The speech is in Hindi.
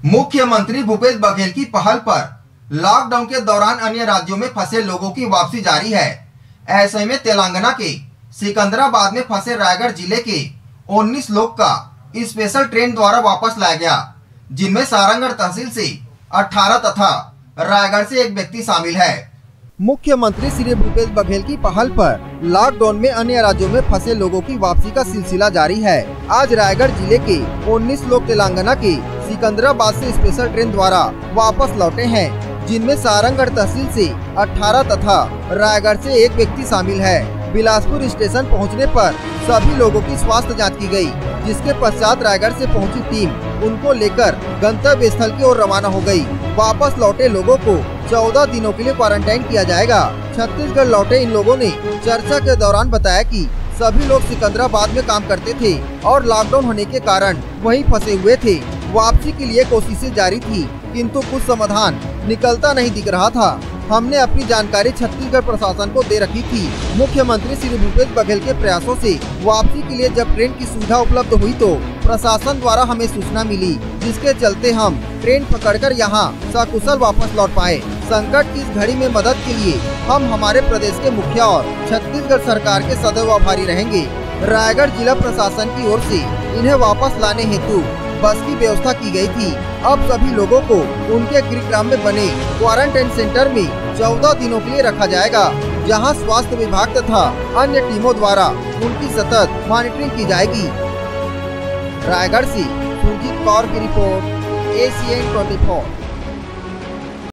मुख्यमंत्री भूपेश बघेल की पहल पर लॉकडाउन के दौरान अन्य राज्यों में फंसे लोगों की वापसी जारी है। ऐसे में तेलंगाना के सिकंदराबाद में फंसे रायगढ़ जिले के 19 लोग का स्पेशल ट्रेन द्वारा वापस लाया गया, जिनमें सारंगगढ़ तहसील से 18 तथा रायगढ़ से एक व्यक्ति शामिल है। मुख्यमंत्री श्री भूपेश बघेल की पहल पर लॉकडाउन में अन्य राज्यों में फंसे लोगों की वापसी का सिलसिला जारी है। आज रायगढ़ जिले के 19 लोग तेलंगाना के सिकंदराबाद से स्पेशल ट्रेन द्वारा वापस लौटे हैं, जिनमें सारंगगढ़ तहसील से 18 तथा रायगढ़ से एक व्यक्ति शामिल है। बिलासपुर स्टेशन पहुंचने पर सभी लोगों की स्वास्थ्य जांच की गई, जिसके पश्चात रायगढ़ से पहुंची टीम उनको लेकर गंतव्य स्थल की ओर रवाना हो गई। वापस लौटे लोगों को 14 दिनों के लिए क्वारंटाइन किया जाएगा। छत्तीसगढ़ लौटे इन लोगों ने चर्चा के दौरान बताया कि सभी लोग सिकंदराबाद में काम करते थे और लॉकडाउन होने के कारण वहीं फंसे हुए थे। वापसी के लिए कोशिशें जारी थी, किंतु कुछ समाधान निकलता नहीं दिख रहा था। हमने अपनी जानकारी छत्तीसगढ़ प्रशासन को दे रखी थी। मुख्यमंत्री श्री भूपेश बघेल के प्रयासों से वापसी के लिए जब ट्रेन की सुविधा उपलब्ध हुई तो प्रशासन द्वारा हमें सूचना मिली, जिसके चलते हम ट्रेन पकड़कर यहां सकुशल वापस लौट पाए। संकट की इस घड़ी में मदद के लिए हम हमारे प्रदेश के मुखिया और छत्तीसगढ़ सरकार के सदैव आभारी रहेंगे। रायगढ़ जिला प्रशासन की ओर से इन्हें वापस लाने हेतु बस की व्यवस्था की गई थी। अब सभी लोगों को उनके गृहग्राम में बने क्वारंटाइन सेंटर में 14 दिनों के लिए रखा जाएगा, जहां स्वास्थ्य विभाग तथा अन्य टीमों द्वारा उनकी सतत मॉनिटरिंग की जाएगी। रायगढ़ से सुरजीत कौर की रिपोर्ट, ACN 24।